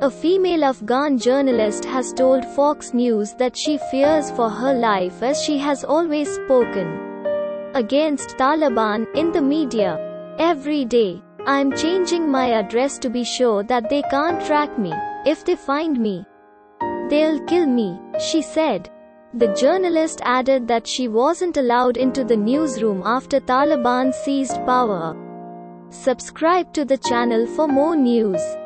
A female Afghan journalist has told Fox News that she fears for her life as she has always spoken against Taliban in the media. Every day, I'm changing my address to be sure that they can't track me. If they find me, they'll kill me, she said. The journalist added that she wasn't allowed into the newsroom after Taliban seized power. Subscribe to the channel for more news.